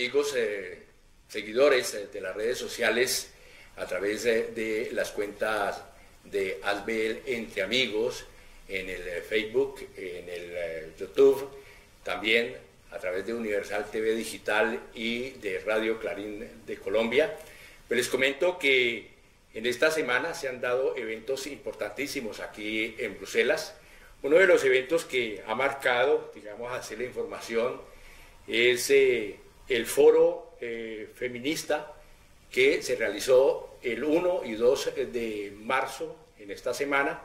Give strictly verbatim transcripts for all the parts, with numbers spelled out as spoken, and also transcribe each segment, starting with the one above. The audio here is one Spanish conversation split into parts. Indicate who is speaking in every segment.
Speaker 1: amigos eh, seguidores eh, de las redes sociales a través de, de las cuentas de Asbel Entre Amigos, en el eh, Facebook, en el eh, YouTube, también a través de Universal T V Digital y de Radio Clarín de Colombia. Pues les comento que en esta semana se han dado eventos importantísimos aquí en Bruselas. Uno de los eventos que ha marcado, digamos así, la información es eh, el foro eh, feminista que se realizó el uno y dos de marzo en esta semana,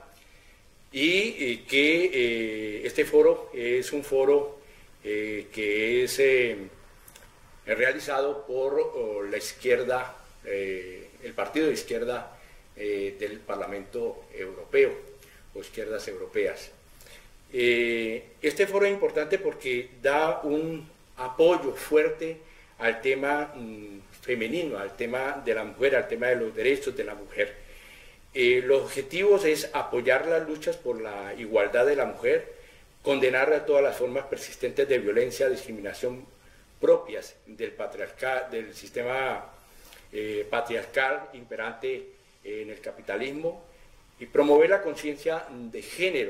Speaker 1: y eh, que eh, este foro es un foro eh, que es eh, realizado por oh, la izquierda, eh, el partido de izquierda eh, del Parlamento Europeo, o izquierdas europeas. Eh, este foro es importante porque da un apoyo fuerte al tema mmm, femenino, al tema de la mujer, al tema de los derechos de la mujer. Eh, los objetivos es apoyar las luchas por la igualdad de la mujer, condenar a todas las formas persistentes de violencia, discriminación propias del, patriarcal, del sistema eh, patriarcal imperante en el capitalismo, y promover la conciencia de género.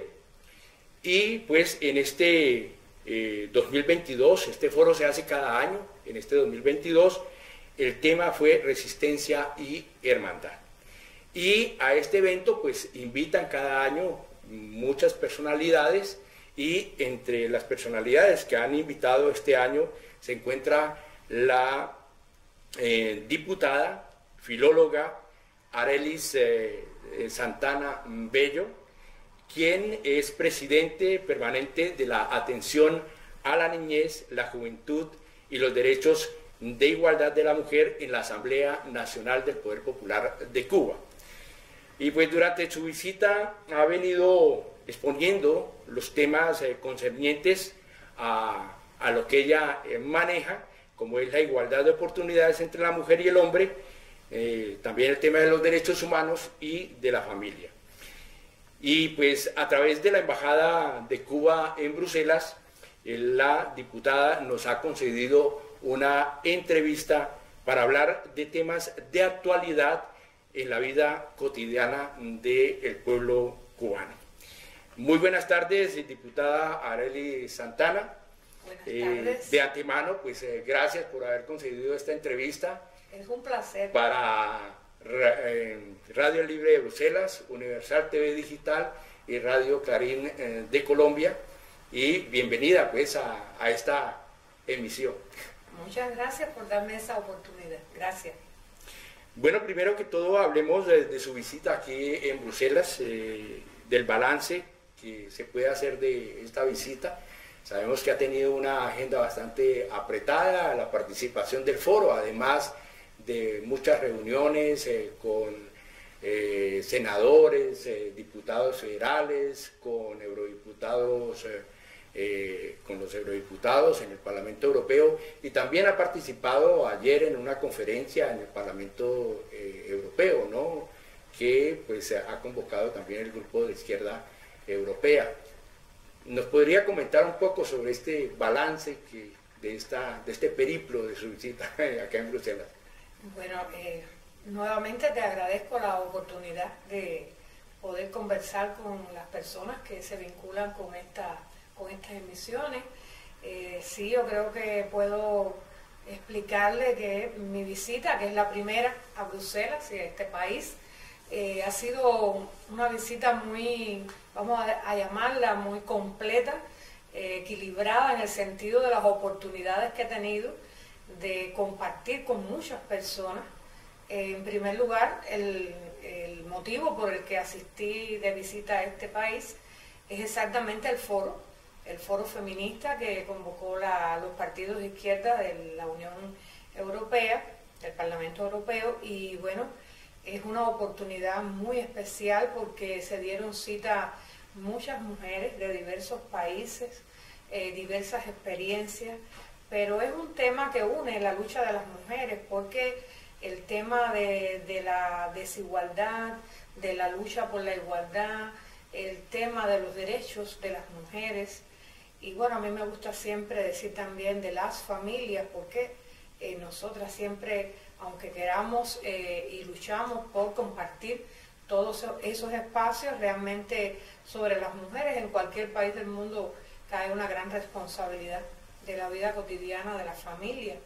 Speaker 1: Y pues en este eh, dos mil veintidós, este foro se hace cada año, en este dos mil veintidós, el tema fue resistencia y hermandad. Y a este evento pues invitan cada año muchas personalidades, y entre las personalidades que han invitado este año se encuentra la eh, diputada, filóloga Arelis eh, Santana Bello, quien es presidente permanente de la Atención a la Niñez, la Juventud y los Derechos de Igualdad de la Mujer en la Asamblea Nacional del Poder Popular de Cuba. Y pues durante su visita ha venido exponiendo los temas eh, concernientes a, a lo que ella eh, maneja, como es la igualdad de oportunidades entre la mujer y el hombre, eh, también el tema de los derechos humanos y de la familia. Y pues a través de la Embajada de Cuba en Bruselas, eh, la diputada nos ha concedido una entrevista para hablar de temas de actualidad en la vida cotidiana del pueblo cubano. Muy buenas tardes, diputada Arelis Santana.
Speaker 2: Buenas
Speaker 1: eh,
Speaker 2: tardes.
Speaker 1: De antemano, pues eh, gracias por haber concedido esta entrevista.
Speaker 2: Es un placer.
Speaker 1: Para eh, Radio Libre de Bruselas, Universal T V Digital y Radio Clarín eh, de Colombia. Y bienvenida pues a, a esta emisión.
Speaker 2: Muchas gracias por darme esa oportunidad. Gracias.
Speaker 1: Bueno, primero que todo hablemos de, de su visita aquí en Bruselas, eh, del balance que se puede hacer de esta visita. Sabemos que ha tenido una agenda bastante apretada, la participación del foro, además de muchas reuniones eh, con eh, senadores, eh, diputados federales, con eurodiputados, eh, eh, con los eurodiputados en el Parlamento Europeo, y también ha participado ayer en una conferencia en el Parlamento eh, Europeo, ¿no?, que pues ha convocado también el Grupo de Izquierda Europea. ¿Nos podría comentar un poco sobre este balance que, de, esta, de este periplo de su visita acá en Bruselas?
Speaker 2: Bueno, eh, nuevamente te agradezco la oportunidad de poder conversar con las personas que se vinculan con, esta, con estas emisiones. Eh, sí, yo creo que puedo explicarle que mi visita, que es la primera a Bruselas y a este país, Eh, ha sido una visita muy, vamos a, a llamarla, muy completa, eh, equilibrada en el sentido de las oportunidades que he tenido de compartir con muchas personas. Eh, en primer lugar, el, el motivo por el que asistí de visita a este país es exactamente el foro, el foro feminista que convocó la, los partidos de izquierda de la Unión Europea, del Parlamento Europeo, y bueno, es una oportunidad muy especial porque se dieron cita muchas mujeres de diversos países, eh, diversas experiencias, pero es un tema que une la lucha de las mujeres, porque el tema de, de la desigualdad, de la lucha por la igualdad, el tema de los derechos de las mujeres, y bueno, a mí me gusta siempre decir también de las familias, porque Eh, nosotras siempre, aunque queramos eh, y luchamos por compartir todos esos espacios, realmente sobre las mujeres en cualquier país del mundo cae una gran responsabilidad de la vida cotidiana de la familia.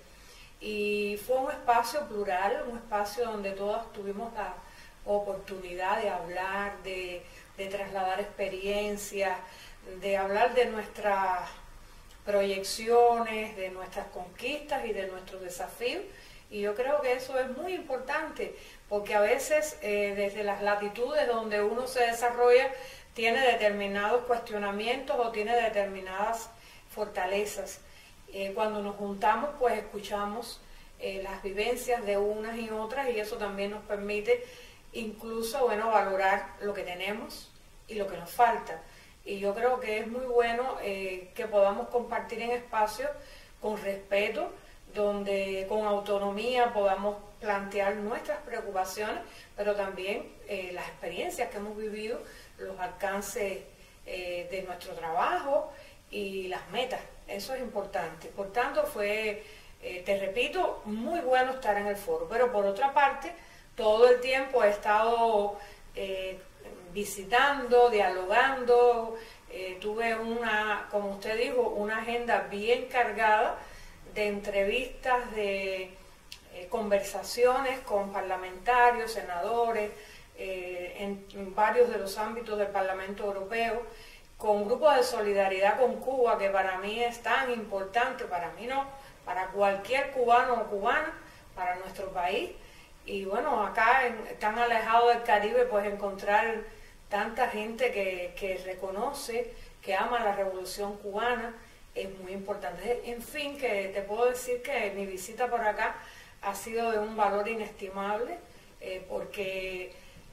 Speaker 2: Y fue un espacio plural, un espacio donde todas tuvimos la oportunidad de hablar, de, de trasladar experiencias, de hablar de nuestras proyecciones, de nuestras conquistas y de nuestros desafíos. Y yo creo que eso es muy importante, porque a veces eh, desde las latitudes donde uno se desarrolla tiene determinados cuestionamientos o tiene determinadas fortalezas. Eh, cuando nos juntamos, pues escuchamos eh, las vivencias de unas y otras, y eso también nos permite incluso, bueno, valorar lo que tenemos y lo que nos falta. Y yo creo que es muy bueno eh, que podamos compartir en espacios con respeto, donde con autonomía podamos plantear nuestras preocupaciones, pero también eh, las experiencias que hemos vivido, los alcances eh, de nuestro trabajo y las metas. Eso es importante. Por tanto, fue, eh, te repito, muy bueno estar en el foro. Pero por otra parte, todo el tiempo he estado eh, visitando, dialogando. Eh, tuve una, como usted dijo, una agenda bien cargada de entrevistas, de eh, conversaciones con parlamentarios, senadores, eh, en, en varios de los ámbitos del Parlamento Europeo, con grupos de solidaridad con Cuba, que para mí es tan importante, para mí no, para cualquier cubano o cubana, para nuestro país. Y bueno, acá, en, tan alejado del Caribe, pues encontrar tanta gente que, que reconoce, que ama la revolución cubana, es muy importante. En fin, que te puedo decir que mi visita por acá ha sido de un valor inestimable, eh, porque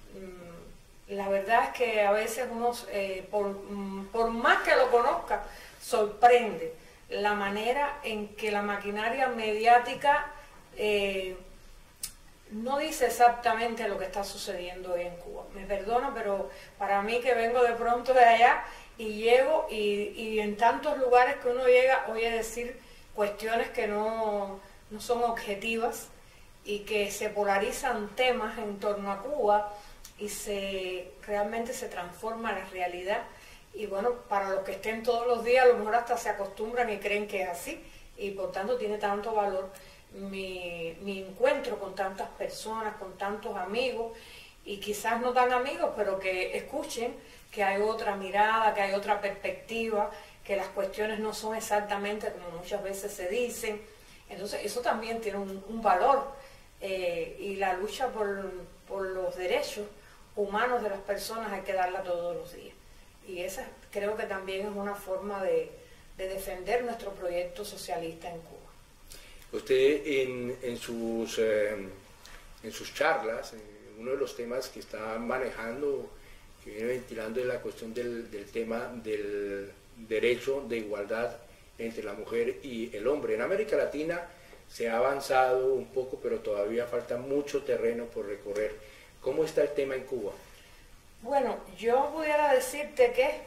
Speaker 2: mmm, la verdad es que a veces uno, eh, por, mmm, por más que lo conozca, sorprende la manera en que la maquinaria mediática eh, no dice exactamente lo que está sucediendo hoy en Cuba. Me perdono, pero para mí, que vengo de pronto de allá y llego y, y en tantos lugares que uno llega oye decir cuestiones que no, no son objetivas y que se polarizan temas en torno a Cuba y se realmente se transforma la realidad. Y bueno, para los que estén todos los días, a lo mejor hasta se acostumbran y creen que es así, y por tanto tiene tanto valor mi, mi encuentro con tantas personas, con tantos amigos, y quizás no tan amigos, pero que escuchen que hay otra mirada, que hay otra perspectiva, que las cuestiones no son exactamente como muchas veces se dicen. Entonces eso también tiene un, un valor, eh, y la lucha por, por los derechos humanos de las personas hay que darla todos los días. Y esa creo que también es una forma de, de defender nuestro proyecto socialista en Cuba.
Speaker 1: Usted en, en, sus, eh, en sus charlas, eh, uno de los temas que está manejando, que viene ventilando, es la cuestión del, del tema del derecho de igualdad entre la mujer y el hombre. En América Latina se ha avanzado un poco, pero todavía falta mucho terreno por recorrer. ¿Cómo está el tema en Cuba?
Speaker 2: Bueno, yo pudiera decirte que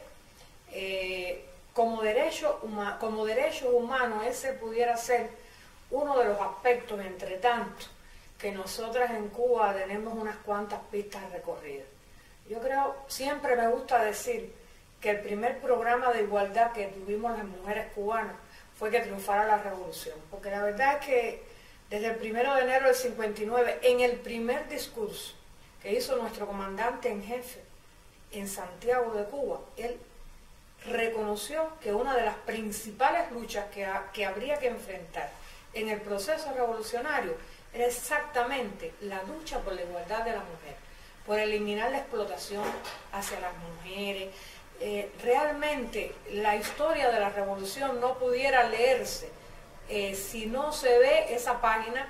Speaker 2: eh, como, derecho huma, como derecho humano ese pudiera ser uno de los aspectos, entre tanto, que nosotras en Cuba tenemos unas cuantas pistas recorridas. Yo creo, siempre me gusta decir que el primer programa de igualdad que tuvimos las mujeres cubanas fue que triunfara la revolución, porque la verdad es que desde el primero de enero del cincuenta y nueve, en el primer discurso que hizo nuestro comandante en jefe en Santiago de Cuba, él reconoció que una de las principales luchas que, ha, que habría que enfrentar en el proceso revolucionario era exactamente la lucha por la igualdad de la mujer, por eliminar la explotación hacia las mujeres. Eh, realmente la historia de la revolución no pudiera leerse eh, si no se ve esa página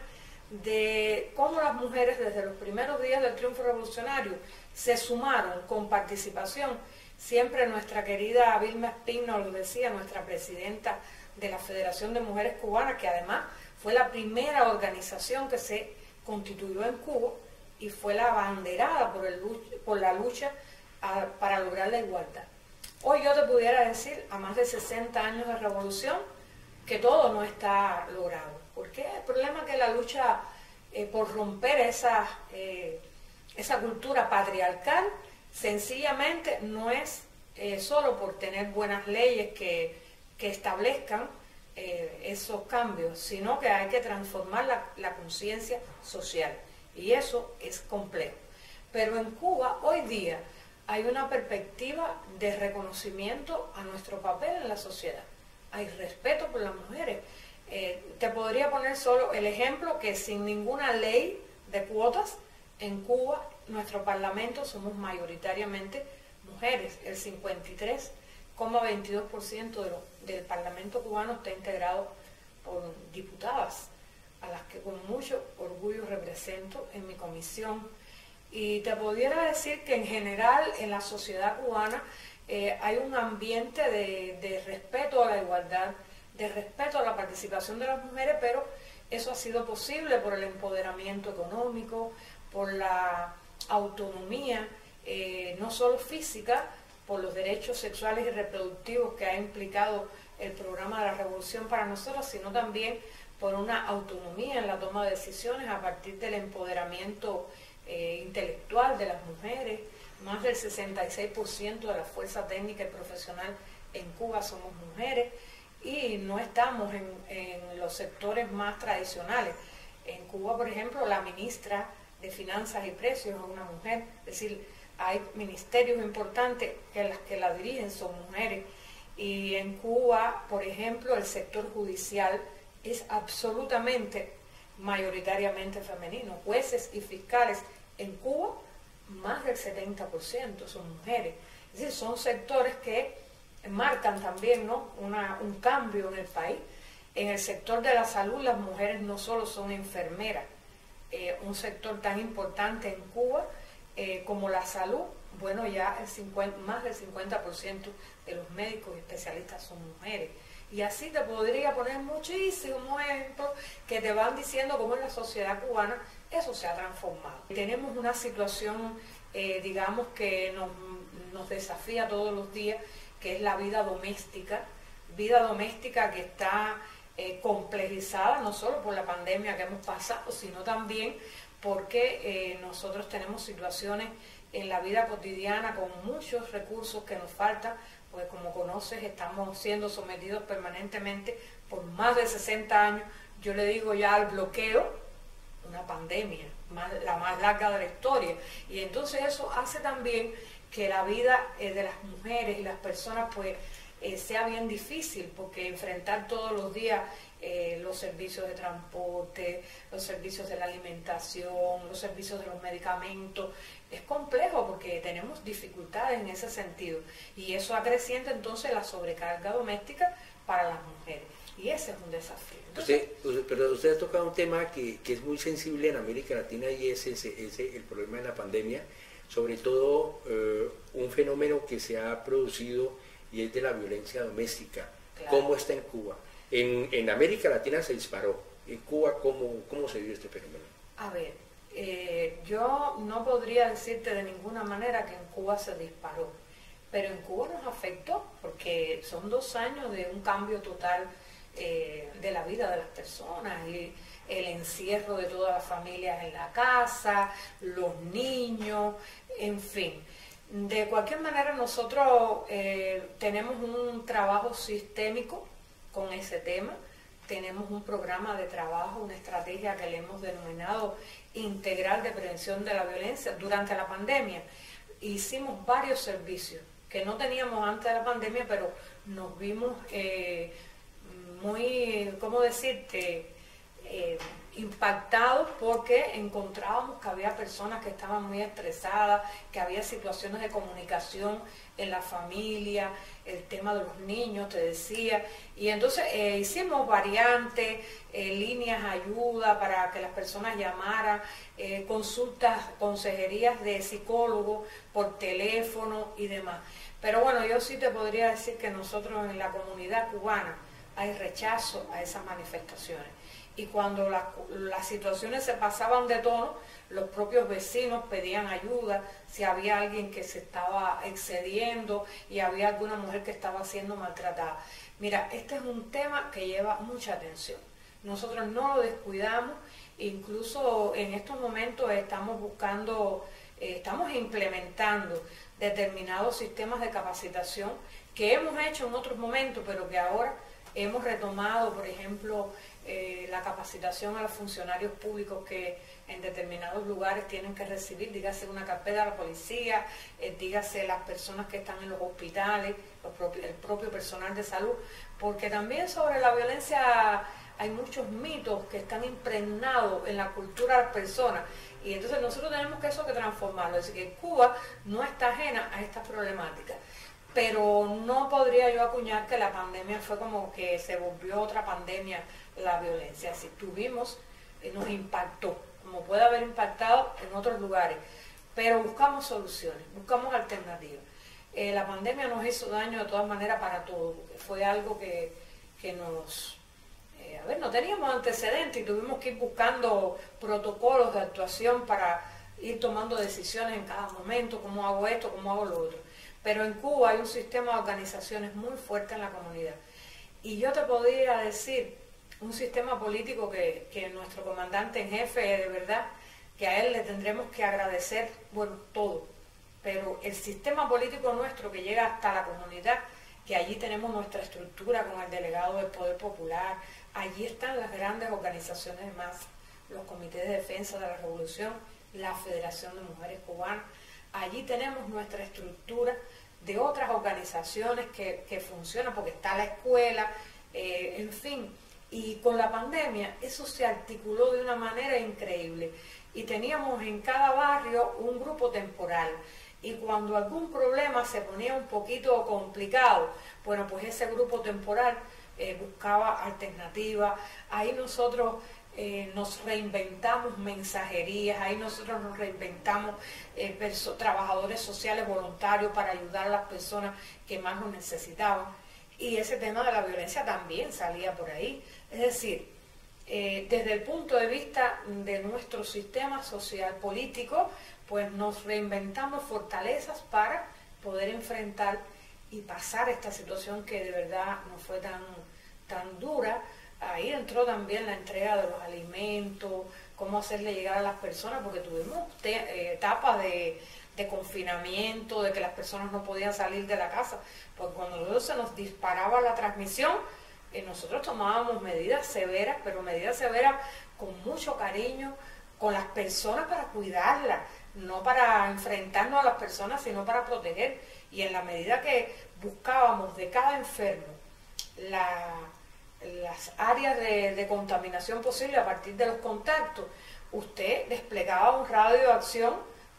Speaker 2: de cómo las mujeres desde los primeros días del triunfo revolucionario se sumaron con participación. Siempre nuestra querida Vilma Espín nos lo decía, nuestra presidenta de la Federación de Mujeres Cubanas, que además fue la primera organización que se constituyó en Cuba y fue la abanderada por, el, por la lucha a, para lograr la igualdad. Hoy yo te pudiera decir, a más de sesenta años de revolución, que todo no está logrado. ¿Por qué? El problema es que la lucha eh, por romper esa, eh, esa cultura patriarcal sencillamente no es eh, solo por tener buenas leyes que, que establezcan eh, esos cambios, sino que hay que transformar la, la conciencia social, y eso es complejo. Pero en Cuba hoy día hay una perspectiva de reconocimiento a nuestro papel en la sociedad. Hay respeto por las mujeres. Eh, te podría poner solo el ejemplo que sin ninguna ley de cuotas, en Cuba, nuestro parlamento somos mayoritariamente mujeres. El cincuenta y tres coma veintidós por ciento de lo, del parlamento cubano está integrado por diputadas, a las que con mucho orgullo represento en mi comisión. Y te pudiera decir que en general en la sociedad cubana eh, hay un ambiente de, de respeto a la igualdad, de respeto a la participación de las mujeres, pero eso ha sido posible por el empoderamiento económico, por la autonomía, eh, no solo física, por los derechos sexuales y reproductivos que ha implicado el programa de la Revolución para nosotros, sino también por una autonomía en la toma de decisiones a partir del empoderamiento eh, intelectual de las mujeres. Más del sesenta y seis por ciento de la fuerza técnica y profesional en Cuba somos mujeres, y no estamos en, en los sectores más tradicionales. En Cuba, por ejemplo, la ministra de Finanzas y Precios es una mujer, es decir, hay ministerios importantes que las que la dirigen son mujeres. Y en Cuba, por ejemplo, el sector judicial es absolutamente mayoritariamente femenino. Jueces y fiscales en Cuba, más del setenta por ciento son mujeres. Es decir, son sectores que marcan también, ¿no?, Una, un cambio en el país. En el sector de la salud, las mujeres no solo son enfermeras, eh, un sector tan importante en Cuba eh, como la salud, bueno, ya el cincuenta, más del cincuenta por ciento de los médicos y especialistas son mujeres. Y así te podría poner muchísimos ejemplos que te van diciendo cómo en la sociedad cubana eso se ha transformado. Tenemos una situación, eh, digamos, que nos, nos desafía todos los días, que es la vida doméstica, vida doméstica que está eh, complejizada no solo por la pandemia que hemos pasado, sino también porque eh, nosotros tenemos situaciones en la vida cotidiana con muchos recursos que nos faltan, pues como conoces estamos siendo sometidos permanentemente por más de sesenta años, yo le digo ya al bloqueo, una pandemia, más, la más larga de la historia, y entonces eso hace también que la vida eh, de las mujeres y las personas pues eh, sea bien difícil, porque enfrentar todos los días eh, los servicios de transporte, los servicios de la alimentación, los servicios de los medicamentos, es complejo porque tenemos dificultades en ese sentido, y eso acrecienta entonces la sobrecarga doméstica para las mujeres, y ese es un desafío. Entonces,
Speaker 1: usted, pero usted ha tocado un tema que, que es muy sensible en América Latina, y es ese, ese, el problema de la pandemia, sobre todo eh, un fenómeno que se ha producido, y es de la violencia doméstica. Claro. ¿Cómo está en Cuba? En, en América Latina se disparó. En Cuba, ¿cómo, cómo se vio este fenómeno?
Speaker 2: A ver, eh, yo no podría decirte de ninguna manera que en Cuba se disparó, pero en Cuba nos afectó, porque son dos años de un cambio total eh, de la vida de las personas, y el encierro de todas las familias en la casa, los niños, en fin. De cualquier manera, nosotros eh, tenemos un trabajo sistémico con ese tema, tenemos un programa de trabajo, una estrategia que le hemos denominado integral de prevención de la violencia. Durante la pandemia hicimos varios servicios que no teníamos antes de la pandemia, pero nos vimos eh, muy, ¿cómo decirte?, Eh, impactados, porque encontrábamos que había personas que estaban muy estresadas, que había situaciones de comunicación en la familia, el tema de los niños, te decía, y entonces eh, hicimos variantes, eh, líneas de ayuda para que las personas llamaran, eh, consultas, consejerías de psicólogos por teléfono y demás. Pero bueno, yo sí te podría decir que nosotros en la comunidad cubana hay rechazo a esas manifestaciones. Y cuando la, las situaciones se pasaban de tono, los propios vecinos pedían ayuda, si había alguien que se estaba excediendo y había alguna mujer que estaba siendo maltratada. Mira, este es un tema que lleva mucha atención, nosotros no lo descuidamos, incluso en estos momentos estamos buscando, eh, estamos implementando determinados sistemas de capacitación que hemos hecho en otros momentos, pero que ahora hemos retomado, por ejemplo, eh, la capacitación a los funcionarios públicos que en determinados lugares tienen que recibir, dígase una carpeta de la policía, eh, dígase las personas que están en los hospitales, los propios, el propio personal de salud, porque también sobre la violencia hay muchos mitos que están impregnados en la cultura de las personas, y entonces nosotros tenemos que eso que transformarlo. Es decir, que Cuba no está ajena a estas problemáticas, pero no podría yo acuñar que la pandemia fue como que se volvió otra pandemia la violencia. Si tuvimos, eh, nos impactó, como puede haber impactado en otros lugares, pero buscamos soluciones, buscamos alternativas. Eh, la pandemia nos hizo daño de todas maneras para todos, fue algo que, que nos... A ver, no teníamos antecedentes y tuvimos que ir buscando protocolos de actuación para ir tomando decisiones en cada momento, cómo hago esto, cómo hago lo otro. Pero en Cuba hay un sistema de organizaciones muy fuerte en la comunidad. Y yo te podría decir, un sistema político que, que nuestro comandante en jefe, de verdad, que a él le tendremos que agradecer, bueno, todo. Pero el sistema político nuestro que llega hasta la comunidad, que allí tenemos nuestra estructura con el delegado del Poder Popular, allí están las grandes organizaciones de masa, los comités de defensa de la revolución, la Federación de Mujeres Cubanas, allí tenemos nuestra estructura de otras organizaciones que, que funcionan, porque está la escuela, eh, en fin, y con la pandemia eso se articuló de una manera increíble, y teníamos en cada barrio un grupo temporal, y cuando algún problema se ponía un poquito complicado, bueno, pues ese grupo temporal eh, buscaba alternativas. Ahí nosotros eh, nos reinventamos mensajerías, ahí nosotros nos reinventamos eh, trabajadores sociales voluntarios para ayudar a las personas que más lo necesitaban, y ese tema de la violencia también salía por ahí. Es decir, eh, desde el punto de vista de nuestro sistema social político, pues nos reinventamos fortalezas para poder enfrentar y pasar esta situación que de verdad no fue tan, tan dura. Ahí entró también la entrega de los alimentos, cómo hacerle llegar a las personas, porque tuvimos te, eh, etapas de, de confinamiento, de que las personas no podían salir de la casa, porque cuando luego se nos disparaba la transmisión, eh, nosotros tomábamos medidas severas, pero medidas severas con mucho cariño, con las personas para cuidarlas, no para enfrentarnos a las personas, sino para proteger. Y en la medida que buscábamos de cada enfermo la, las áreas de, de contaminación posible a partir de los contactos, usted desplegaba un radio de acción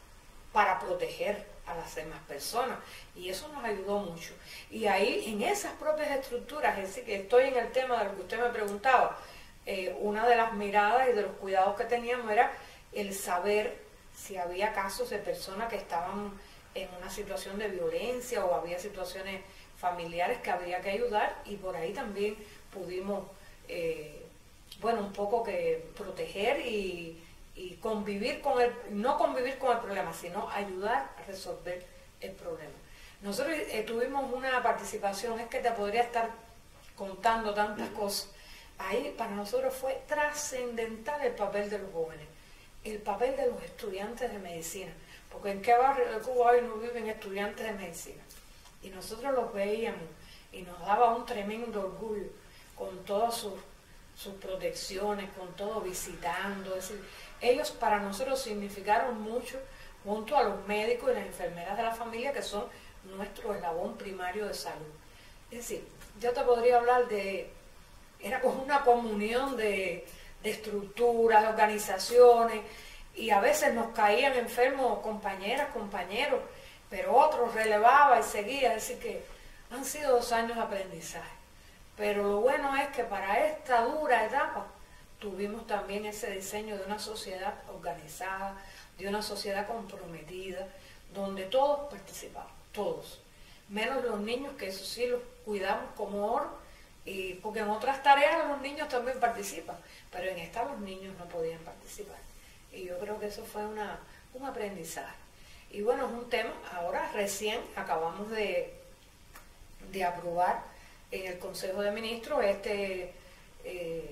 Speaker 2: para proteger a las demás personas, y eso nos ayudó mucho. Y ahí, en esas propias estructuras, es decir, que estoy en el tema de lo que usted me preguntaba, eh, una de las miradas y de los cuidados que teníamos era el saber si había casos de personas que estaban en una situación de violencia o había situaciones familiares que habría que ayudar, y por ahí también pudimos, eh, bueno, un poco que proteger y, y convivir con el, no convivir con el problema, sino ayudar a resolver el problema. Nosotros eh, tuvimos una participación, es que te podría estar contando tantas cosas. Ahí para nosotros fue trascendental el papel de los jóvenes, el papel de los estudiantes de medicina, porque en qué barrio de Cuba hoy no viven estudiantes de medicina, y nosotros los veíamos y nos daba un tremendo orgullo con todas sus, sus protecciones, con todo visitando. Es decir, ellos para nosotros significaron mucho, junto a los médicos y las enfermeras de la familia, que son nuestro eslabón primario de salud. Es decir, yo te podría hablar de, era como una comunión de, de estructuras, de organizaciones, y a veces nos caían enfermos compañeras, compañeros, pero otros relevaba y seguía. Es decir, que han sido dos años de aprendizaje, pero lo bueno es que para esta dura etapa tuvimos también ese diseño de una sociedad organizada, de una sociedad comprometida, donde todos participaban, todos, menos los niños, que eso sí los cuidamos como oro, y porque en otras tareas los niños también participan, pero en esta los niños no podían participar, y yo creo que eso fue una, un aprendizaje. Y bueno, es un tema, ahora recién acabamos de, de aprobar en el Consejo de Ministros este, eh,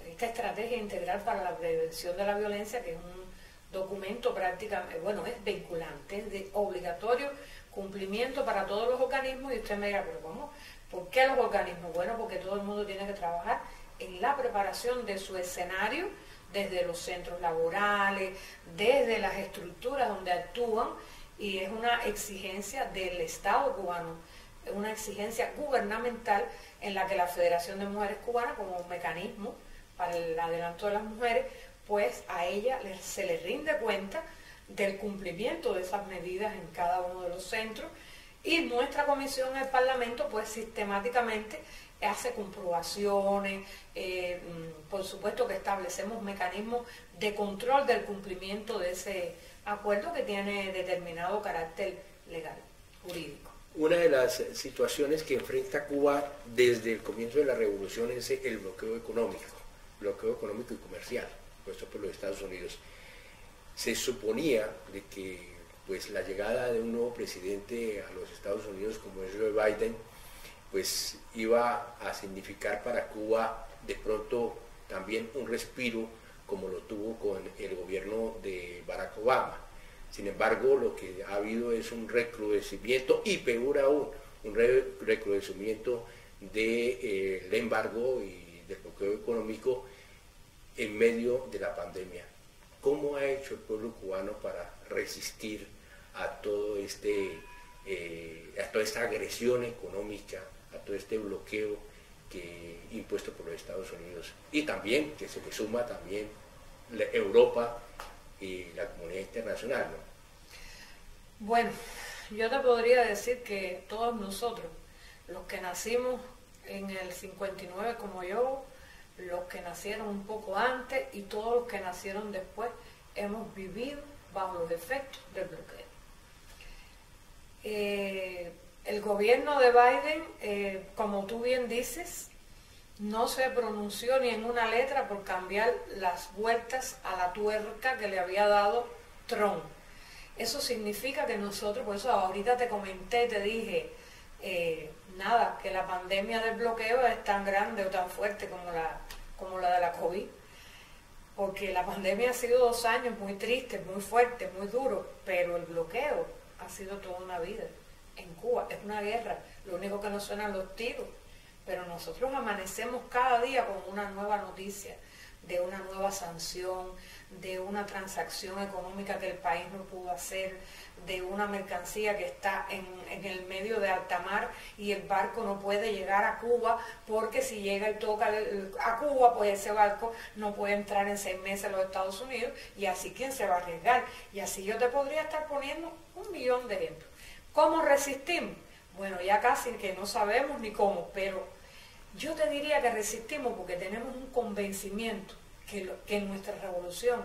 Speaker 2: esta estrategia integral para la prevención de la violencia, que es un documento prácticamente, bueno, es vinculante, es de obligatorio cumplimiento para todos los organismos. Y usted me dirá, pero ¿cómo? ¿Por qué los organismos? Bueno, porque todo el mundo tiene que trabajar en la preparación de su escenario, desde los centros laborales, desde las estructuras donde actúan, y es una exigencia del Estado cubano, es una exigencia gubernamental en la que la Federación de Mujeres Cubanas, como un mecanismo para el adelanto de las mujeres, pues a ella se le rinde cuenta del cumplimiento de esas medidas en cada uno de los centros, y nuestra comisión en el Parlamento pues sistemáticamente hace comprobaciones, eh, por supuesto que establecemos mecanismos de control del cumplimiento de ese acuerdo que tiene determinado carácter legal, jurídico.
Speaker 1: Una de las situaciones que enfrenta Cuba desde el comienzo de la revolución es el bloqueo económico, bloqueo económico y comercial, puesto por los Estados Unidos. Se suponía de que pues, la llegada de un nuevo presidente a los Estados Unidos, como es Joe Biden, pues iba a significar para Cuba de pronto también un respiro, como lo tuvo con el gobierno de Barack Obama. Sin embargo, lo que ha habido es un recrudecimiento, y peor aún, un recrudecimiento del de, eh, embargo y del bloqueo económico en medio de la pandemia. ¿Cómo ha hecho el pueblo cubano para resistir a, todo este, eh, a toda esta agresión económica, a todo este bloqueo que, impuesto por los Estados Unidos? Y también, que se le suma también la Europa y la comunidad internacional, ¿no?
Speaker 2: Bueno, yo te podría decir que todos nosotros, los que nacimos en el cincuenta y nueve como yo, los que nacieron un poco antes y todos los que nacieron después, hemos vivido bajo los efectos del bloqueo. Eh, el gobierno de Biden, eh, como tú bien dices, no se pronunció ni en una letra por cambiar las vueltas a la tuerca que le había dado Trump. Eso significa que nosotros, por eso ahorita te comenté, te dije, eh, nada, que la pandemia del bloqueo es tan grande o tan fuerte como la, como la de la COVID, porque la pandemia ha sido dos años muy tristes, muy fuertes, muy duros, pero el bloqueo ha sido toda una vida. En Cuba es una guerra, lo único que nos suenan los tiros, pero nosotros amanecemos cada día con una nueva noticia, de una nueva sanción, de una transacción económica que el país no pudo hacer, de una mercancía que está en, en el medio de alta mar y el barco no puede llegar a Cuba, porque si llega y toca a Cuba, pues ese barco no puede entrar en seis meses a los Estados Unidos, y así ¿quién se va a arriesgar? Y así yo te podría estar poniendo un millón de ejemplos. ¿Cómo resistimos? Bueno, ya casi que no sabemos ni cómo, pero yo te diría que resistimos porque tenemos un convencimiento que, lo, que nuestra revolución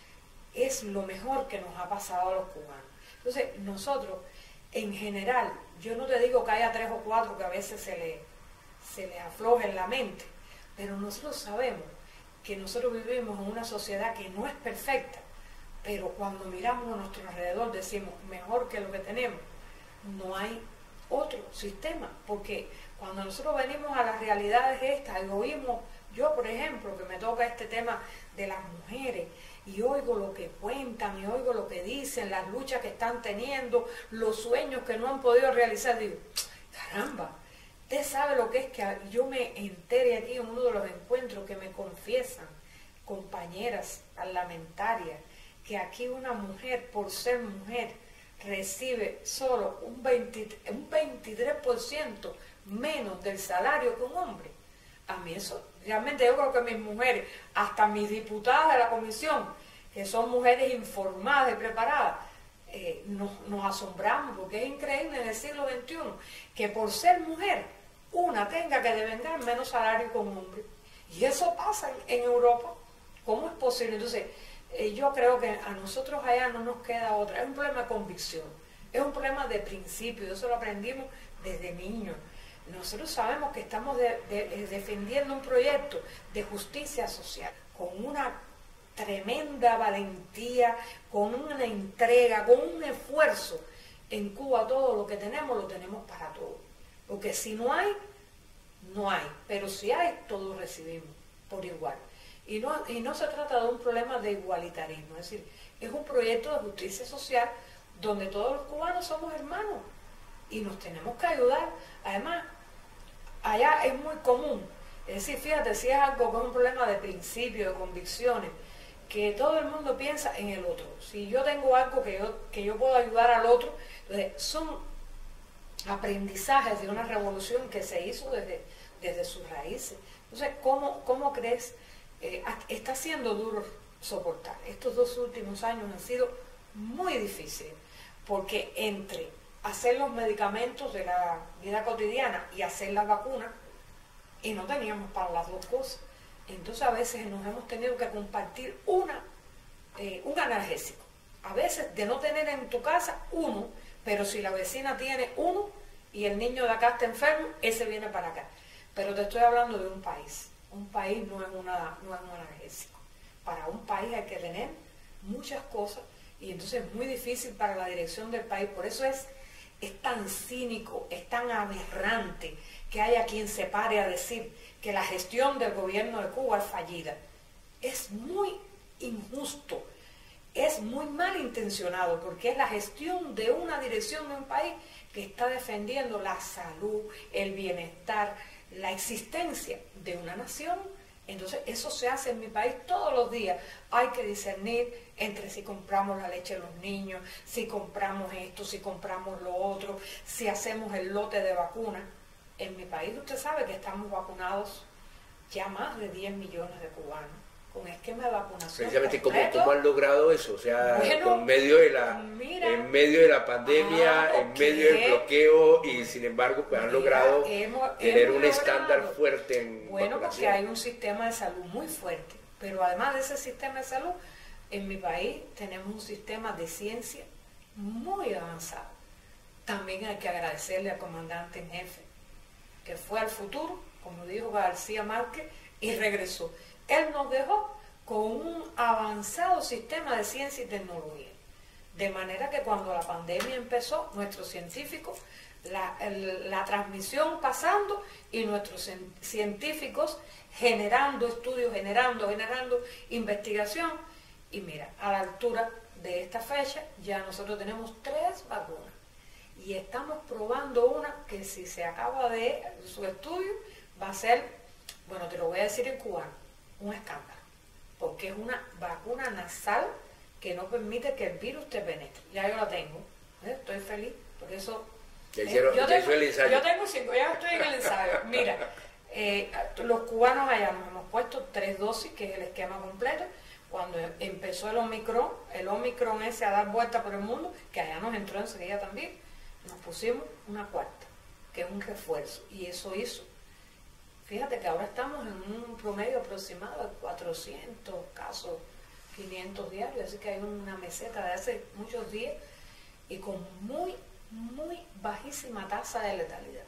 Speaker 2: es lo mejor que nos ha pasado a los cubanos. Entonces, nosotros, en general, yo no te digo que haya tres o cuatro que a veces se le, se le afloje en la mente, pero nosotros sabemos que nosotros vivimos en una sociedad que no es perfecta, pero cuando miramos a nuestro alrededor decimos, mejor que lo que tenemos, no hay otro sistema, porque cuando nosotros venimos a las realidades estas, y oímos, yo por ejemplo, que me toca este tema de las mujeres, y oigo lo que cuentan, y oigo lo que dicen, las luchas que están teniendo, los sueños que no han podido realizar, digo, caramba, usted sabe lo que es que yo me entere aquí en uno de los encuentros que me confiesan compañeras parlamentarias, que aquí una mujer, por ser mujer, recibe solo un, veinte, un veintitrés por ciento menos del salario que un hombre. A mí eso, realmente yo creo que mis mujeres, hasta mis diputadas de la comisión, que son mujeres informadas y preparadas, eh, nos, nos asombramos, porque es increíble en el siglo veintiuno que por ser mujer, una tenga que devengar menos salario que un hombre. Y eso pasa en, en Europa. ¿Cómo es posible? Entonces, eh, yo creo que a nosotros allá no nos queda otra. Es un problema de convicción, es un problema de principio. Eso lo aprendimos desde niños. Nosotros sabemos que estamos de, de, defendiendo un proyecto de justicia social, con una tremenda valentía, con una entrega, con un esfuerzo. En Cuba todo lo que tenemos, lo tenemos para todos. Porque si no hay, no hay. Pero si hay, todos recibimos por igual. Y no, y no se trata de un problema de igualitarismo, es decir, es un proyecto de justicia social donde todos los cubanos somos hermanos y nos tenemos que ayudar. Además, allá es muy común, es decir, fíjate, si es algo que es un problema de principio, de convicciones, que todo el mundo piensa en el otro. Si yo tengo algo que yo, que yo puedo ayudar al otro, entonces son aprendizajes de una revolución que se hizo desde, desde sus raíces. Entonces, ¿cómo, cómo crees? Eh, está siendo duro soportar. Estos dos últimos años han sido muy difíciles, porque entre hacer los medicamentos de la vida cotidiana y hacer las vacunas, y no teníamos para las dos cosas. Entonces a veces nos hemos tenido que compartir una, eh, un analgésico. A veces de no tener en tu casa uno, pero si la vecina tiene uno y el niño de acá está enfermo, ese viene para acá. Pero te estoy hablando de un país. Un país no es, una, no es un analgésico. Para un país hay que tener muchas cosas y entonces es muy difícil para la dirección del país. Por eso es, es tan cínico, es tan aberrante que haya quien se pare a decir que la gestión del gobierno de Cuba es fallida. Es muy injusto, es muy malintencionado, porque es la gestión de una dirección de un país que está defendiendo la salud, el bienestar, la existencia de una nación. Entonces eso se hace en mi país todos los días. Hay que discernir entre si compramos la leche de los niños, si compramos esto, si compramos lo otro, si hacemos el lote de vacunas. En mi país usted sabe que estamos vacunados ya más de diez millones de cubanos con esquema de vacunación.
Speaker 1: Precisamente, ¿cómo, ¿cómo han logrado eso? O sea,
Speaker 2: bueno,
Speaker 1: en medio de la,
Speaker 2: mira,
Speaker 1: en medio de la pandemia,
Speaker 2: ah,
Speaker 1: en medio del bloqueo, y sin embargo pues han
Speaker 2: mira,
Speaker 1: logrado
Speaker 2: hemos,
Speaker 1: tener
Speaker 2: hemos
Speaker 1: un
Speaker 2: logrado,
Speaker 1: estándar fuerte en
Speaker 2: Bueno,
Speaker 1: vacunación.
Speaker 2: porque hay un sistema de salud muy fuerte, pero además de ese sistema de salud, en mi país tenemos un sistema de ciencia muy avanzado. También hay que agradecerle al comandante en jefe, que fue al futuro, como dijo García Márquez, y regresó. Él nos dejó con un avanzado sistema de ciencia y tecnología. De manera que cuando la pandemia empezó, nuestros científicos, la, el, la transmisión pasando y nuestros científicos generando estudios, generando, generando investigación. Y mira, a la altura de esta fecha ya nosotros tenemos tres vacunas. Y estamos probando una que si se acaba de su estudio va a ser, bueno, te lo voy a decir en cubano, un escándalo. Porque es una vacuna nasal que no permite que el virus te penetre. Ya yo la tengo, ¿eh? Estoy feliz, por eso...
Speaker 1: Ya hicieron,
Speaker 2: eh, yo,
Speaker 1: ya
Speaker 2: tengo,
Speaker 1: hizo el ensayo.
Speaker 2: yo tengo cinco, ya estoy en el ensayo. Mira, eh, los cubanos allá nos hemos puesto tres dosis, que es el esquema completo. Cuando empezó el Omicron, el Omicron ese a dar vuelta por el mundo, que allá nos entró enseguida también, nos pusimos una cuarta, que es un refuerzo, y eso hizo. Fíjate que ahora estamos en un promedio aproximado de cuatrocientos casos, quinientos diarios, así que hay una meseta de hace muchos días y con muy, muy bajísima tasa de letalidad.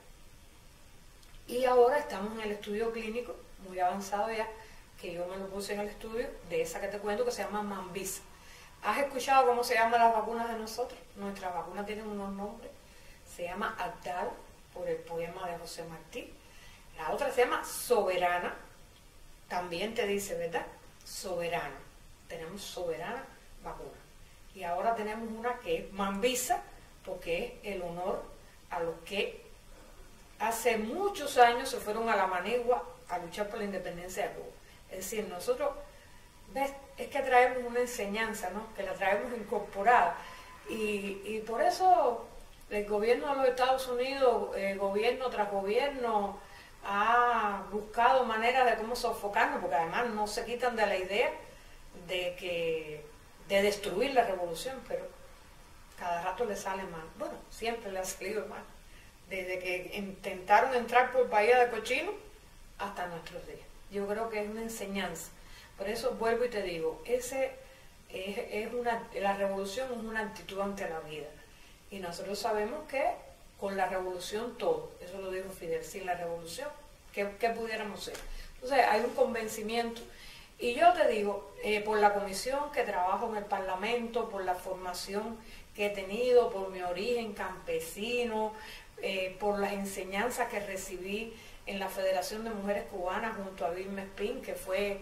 Speaker 2: Y ahora estamos en el estudio clínico, muy avanzado ya, que yo me lo puse en el estudio, de esa que te cuento, que se llama Mambisa. ¿Has escuchado cómo se llaman las vacunas de nosotros? Nuestras vacunas tienen unos nombres. Se llama Abdal, por el poema de José Martí. La otra se llama Soberana, también te dice, ¿verdad? Soberana. Tenemos Soberana vacuna. Y ahora tenemos una que es Mambisa, porque es el honor a los que hace muchos años se fueron a la Manigua a luchar por la independencia de Cuba. Es decir, nosotros, ¿ves? Es que traemos una enseñanza, ¿no? Que la traemos incorporada. Y, y por eso el gobierno de los Estados Unidos, eh, gobierno tras gobierno, ha buscado maneras de cómo sofocarnos, porque además no se quitan de la idea de que de destruir la revolución, pero cada rato le sale mal. Bueno, siempre le ha salido mal. Desde que intentaron entrar por Bahía de Cochino hasta nuestros días. Yo creo que es una enseñanza. Por eso vuelvo y te digo, ese es, es una, la revolución es una actitud ante la vida. Y nosotros sabemos que con la revolución todo, eso lo dijo Fidel, sin la revolución, ¿qué, qué pudiéramos ser? Entonces hay un convencimiento. Y yo te digo, eh, por la comisión que trabajo en el Parlamento, por la formación que he tenido, por mi origen campesino, eh, por las enseñanzas que recibí en la Federación de Mujeres Cubanas junto a Vilma Espín, que fue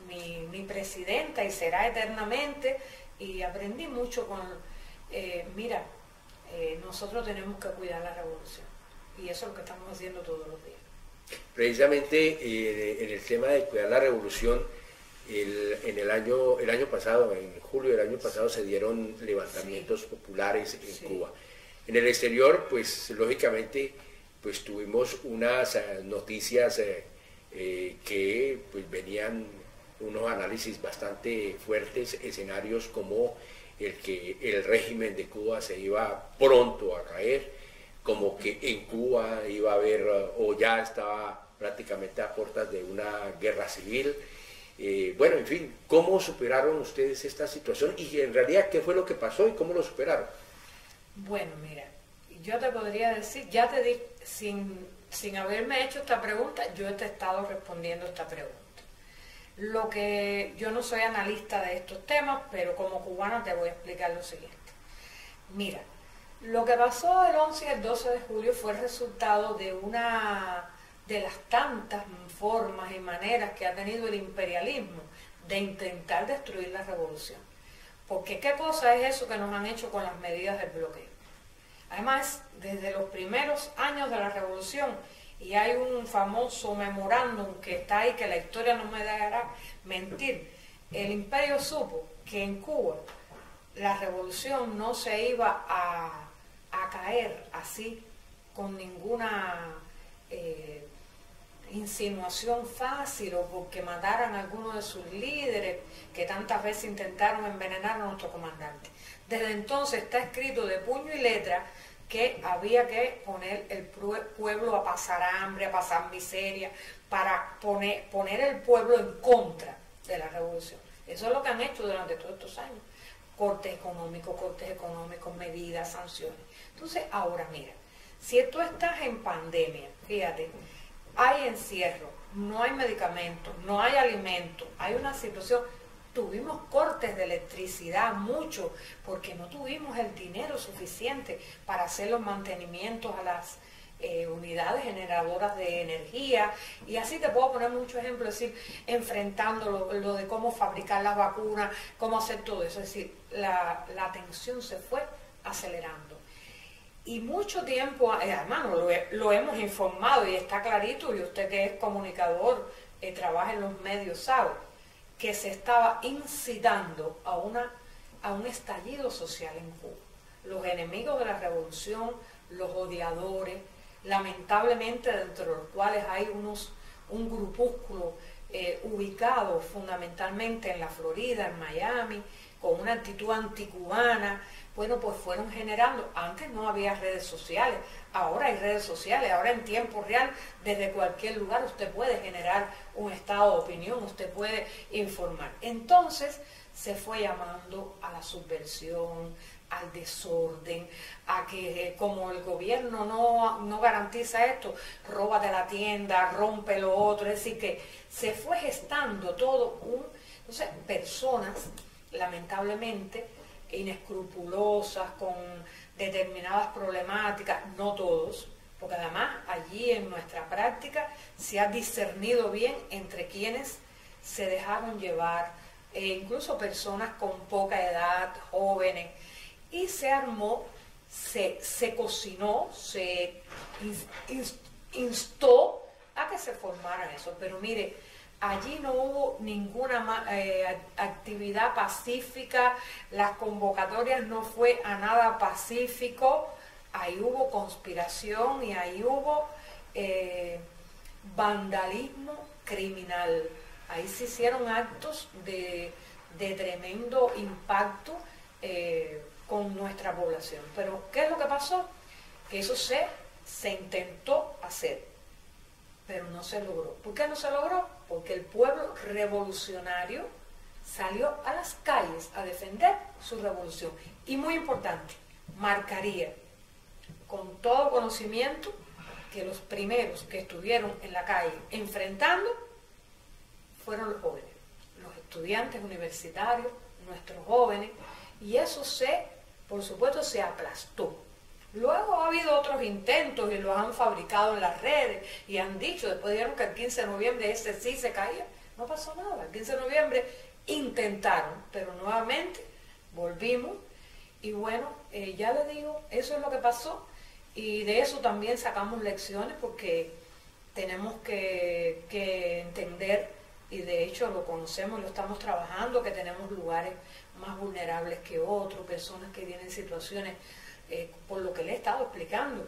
Speaker 2: mi, mi presidenta y será eternamente, y aprendí mucho con, eh, mira, eh, nosotros tenemos que cuidar la revolución, y eso es lo que estamos haciendo todos los días.
Speaker 1: Precisamente eh, en el tema de cuidar la revolución, el, en el año, el año pasado, en julio del año pasado, se dieron levantamientos sí. populares en sí. Cuba. En el exterior, pues lógicamente, pues tuvimos unas eh, noticias eh, eh, que pues venían unos análisis bastante fuertes, escenarios como el que el régimen de Cuba se iba pronto a caer, como que en Cuba iba a haber, o ya estaba prácticamente a puertas de una guerra civil. Eh, bueno, en fin, ¿cómo superaron ustedes esta situación? Y en realidad, ¿qué fue lo que pasó y cómo lo superaron?
Speaker 2: Bueno, mira, yo te podría decir, ya te di, sin, sin haberme hecho esta pregunta, yo te he estado respondiendo esta pregunta. Lo que yo no soy analista de estos temas, pero como cubana te voy a explicar lo siguiente. Mira, lo que pasó el once y el doce de julio fue el resultado de una de las tantas formas y maneras que ha tenido el imperialismo de intentar destruir la revolución. Porque ¿qué cosa es eso que nos han hecho con las medidas del bloqueo? Además, desde los primeros años de la revolución, y hay un famoso memorándum que está ahí, que la historia no me dejará mentir, el imperio supo que en Cuba la revolución no se iba a, a caer así, con ninguna eh, insinuación fácil, o porque mataran a algunos de sus líderes, que tantas veces intentaron envenenar a nuestro comandante. Desde entonces está escrito de puño y letra que había que poner el pueblo a pasar hambre, a pasar miseria, para poner, poner el pueblo en contra de la revolución. Eso es lo que han hecho durante todos estos años. Cortes económicos, cortes económicos, medidas, sanciones. Entonces, ahora mira, si tú estás en pandemia, fíjate, hay encierro, no hay medicamentos, no hay alimentos, hay una situación. Tuvimos cortes de electricidad, mucho, porque no tuvimos el dinero suficiente para hacer los mantenimientos a las eh, unidades generadoras de energía. Y así te puedo poner muchos ejemplos, es decir, enfrentando lo, lo de cómo fabricar las vacunas, cómo hacer todo eso. Es decir, la, la tensión se fue acelerando. Y mucho tiempo, eh, además lo, lo hemos informado y está clarito, y usted que es comunicador, eh, trabaja en los medios, sabe que se estaba incitando a, una, a un estallido social en Cuba. Los enemigos de la revolución, los odiadores, lamentablemente dentro de los cuales hay unos, un grupúsculo eh, ubicado fundamentalmente en la Florida, en Miami, con una actitud anticubana, bueno, pues fueron generando. Antes no había redes sociales, ahora hay redes sociales, ahora en tiempo real, desde cualquier lugar usted puede generar un estado de opinión, usted puede informar. Entonces se fue llamando a la subversión, al desorden, a que eh, como el gobierno no, no garantiza esto, róbate la tienda, rompe lo otro, es decir, que se fue gestando todo un... Entonces, personas, lamentablemente, inescrupulosas, con determinadas problemáticas, no todos, porque además allí en nuestra práctica se ha discernido bien entre quienes se dejaron llevar, e incluso personas con poca edad, jóvenes, y se armó, se, se cocinó, se instó a que se formaran eso. Pero mire, allí no hubo ninguna eh, actividad pacífica, las convocatorias no fue a nada pacífico, ahí hubo conspiración y ahí hubo eh, vandalismo criminal. Ahí se hicieron actos de, de tremendo impacto eh, con nuestra población. Pero ¿qué es lo que pasó? Que eso se, se intentó hacer, pero no se logró. ¿Por qué no se logró? Porque el pueblo revolucionario salió a las calles a defender su revolución. Y muy importante, marcaría con todo conocimiento que los primeros que estuvieron en la calle enfrentando fueron los jóvenes, los estudiantes universitarios, nuestros jóvenes, y eso se, por supuesto, se aplastó. Luego ha habido otros intentos y los han fabricado en las redes y han dicho, después dijeron que el quince de noviembre ese sí se caía, no pasó nada. El quince de noviembre intentaron, pero nuevamente volvimos y bueno, eh, ya les digo, eso es lo que pasó y de eso también sacamos lecciones porque tenemos que, que entender, y de hecho lo conocemos, lo estamos trabajando, que tenemos lugares más vulnerables que otros, personas que tienen situaciones, eh, por lo que le he estado explicando,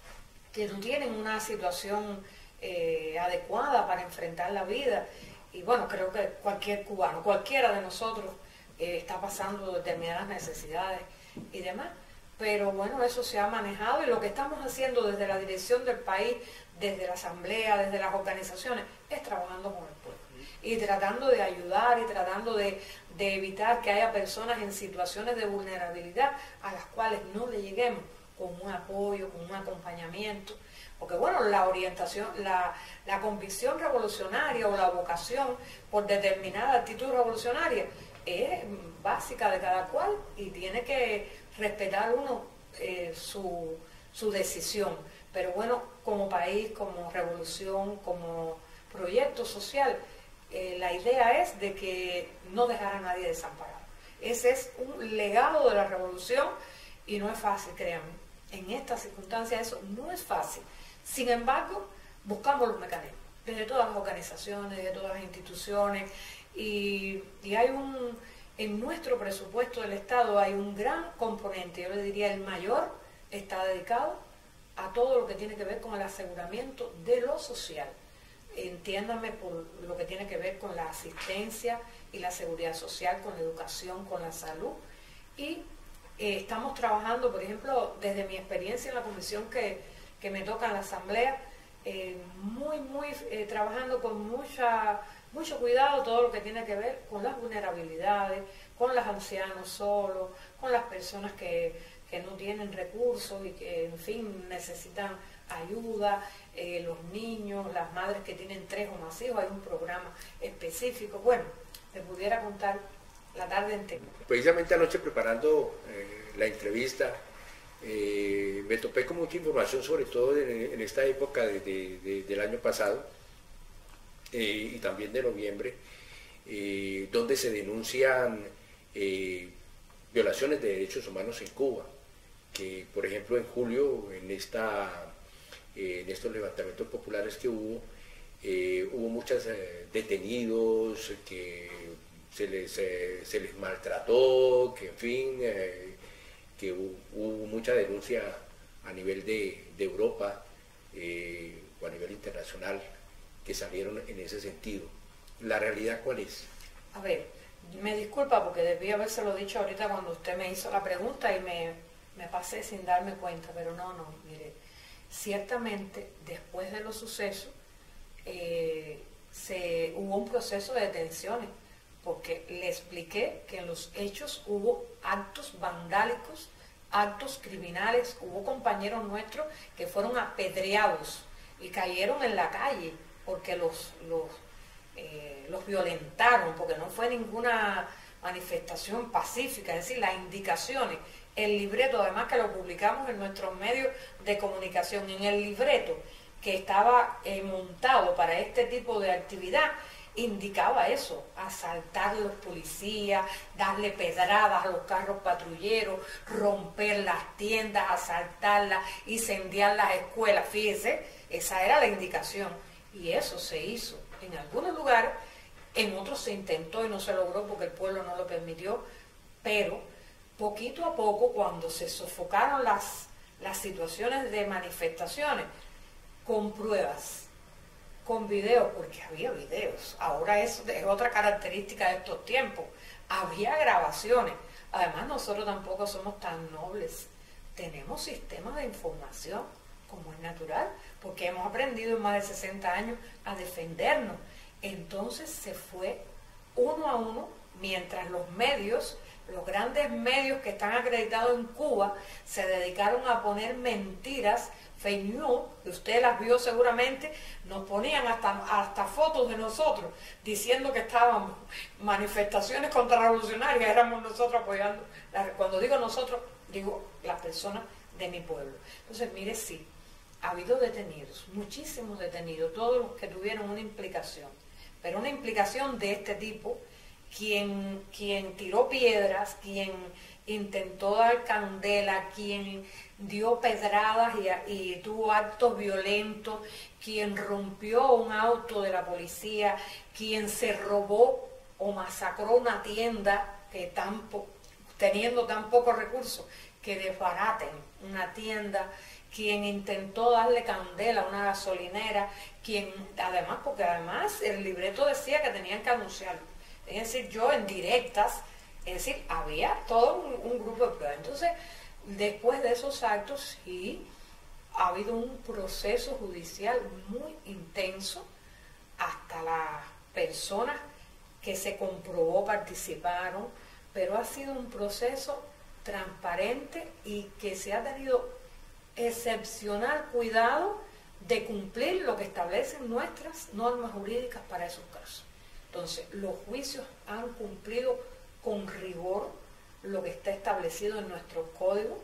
Speaker 2: que no tienen una situación eh, adecuada para enfrentar la vida. Y bueno, creo que cualquier cubano, cualquiera de nosotros eh, está pasando determinadas necesidades y demás. Pero bueno, eso se ha manejado y lo que estamos haciendo desde la dirección del país, desde la asamblea, desde las organizaciones, es trabajando con el pueblo y tratando de ayudar y tratando de, de evitar que haya personas en situaciones de vulnerabilidad a las cuales no le lleguemos con un apoyo, con un acompañamiento. Porque bueno, la orientación, la, la convicción revolucionaria o la vocación por determinada actitud revolucionaria es básica de cada cual y tiene que respetar uno eh, su, su decisión. Pero bueno, como país, como revolución, como proyecto social, eh, la idea es de que no dejar a nadie desamparado. Ese es un legado de la revolución y no es fácil, créanme. En estas circunstancias eso no es fácil. Sin embargo, buscamos los mecanismos, desde todas las organizaciones, desde todas las instituciones, y, y hay un, en nuestro presupuesto del Estado hay un gran componente, yo le diría el mayor, está dedicado a todo lo que tiene que ver con el aseguramiento de lo social. Entiéndame por lo que tiene que ver con la asistencia y la seguridad social, con la educación, con la salud, y eh, estamos trabajando, por ejemplo, desde mi experiencia en la comisión que que me toca en la asamblea, eh, muy, muy, eh, trabajando con mucha, mucho cuidado todo lo que tiene que ver con las vulnerabilidades, con los ancianos solos, con las personas que, que no tienen recursos y que, en fin, necesitan ayuda, eh, los niños, las madres que tienen tres o más hijos, hay un programa específico. Bueno, te pudiera contar la tarde entera.
Speaker 1: Precisamente anoche preparando eh, la entrevista, Eh, me topé con mucha información, sobre todo en, en esta época de, de, de, del año pasado eh, y también de noviembre, eh, donde se denuncian eh, violaciones de derechos humanos en Cuba, que por ejemplo en julio, en, esta, eh, en estos levantamientos populares que hubo, eh, hubo muchos eh, detenidos, que se les, eh, se les maltrató, que en fin... Eh, que hubo, hubo mucha denuncia a nivel de, de Europa eh, o a nivel internacional que salieron en ese sentido. ¿La realidad cuál es?
Speaker 2: A ver, me disculpa porque debí habérselo dicho ahorita cuando usted me hizo la pregunta y me, me pasé sin darme cuenta, pero no, no, mire, ciertamente después de los sucesos eh, se, hubo un proceso de detenciones, porque le expliqué que en los hechos hubo actos vandálicos, actos criminales, hubo compañeros nuestros que fueron apedreados y cayeron en la calle porque los, los, eh, los violentaron, porque no fue ninguna manifestación pacífica, es decir, las indicaciones, el libreto, además que lo publicamos en nuestros medios de comunicación, en el libreto que estaba eh, montado para este tipo de actividad, indicaba eso, asaltar a los policías, darle pedradas a los carros patrulleros, romper las tiendas, asaltarlas, incendiar las escuelas. Fíjese, esa era la indicación. Y eso se hizo en algunos lugares, en otros se intentó y no se logró porque el pueblo no lo permitió, pero poquito a poco, cuando se sofocaron las, las situaciones de manifestaciones, con pruebas, con videos, porque había videos, ahora eso es otra característica de estos tiempos, había grabaciones. Además, nosotros tampoco somos tan nobles, tenemos sistemas de información como es natural, porque hemos aprendido en más de sesenta años a defendernos. Entonces se fue uno a uno, mientras los medios, los grandes medios que están acreditados en Cuba, se dedicaron a poner mentiras, fake news, que usted las vio seguramente, nos ponían hasta, hasta fotos de nosotros, diciendo que estábamos manifestaciones contrarrevolucionarias, éramos nosotros apoyando. Cuando digo nosotros, digo las personas de mi pueblo. Entonces, mire, sí, ha habido detenidos, muchísimos detenidos, todos los que tuvieron una implicación, pero una implicación de este tipo, quien, quien tiró piedras, quien intentó dar candela, quien dio pedradas y, y tuvo actos violentos, quien rompió un auto de la policía, quien se robó o masacró una tienda que tan po- teniendo tan pocos recursos que desbaraten una tienda, quien intentó darle candela a una gasolinera, quien además, porque además el libreto decía que tenían que anunciarlo, es decir, yo en directas, es decir, había todo un, un grupo de pruebas. Entonces, después de esos actos, sí, ha habido un proceso judicial muy intenso, hasta las personas que se comprobó participaron, pero ha sido un proceso transparente y que se ha tenido excepcional cuidado de cumplir lo que establecen nuestras normas jurídicas para esos casos. Entonces, los juicios han cumplido con rigor lo que está establecido en nuestro código,